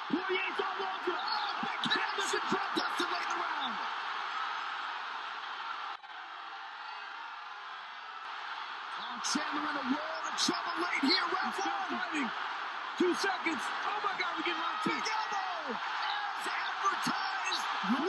Poirier's all over. Oh, big catch. Dustin late in the round. Oh, Chandler in a world of trouble late here. Round Still one. fighting. 2 seconds. Oh, my God, we're getting round two. Big elbow. As advertised.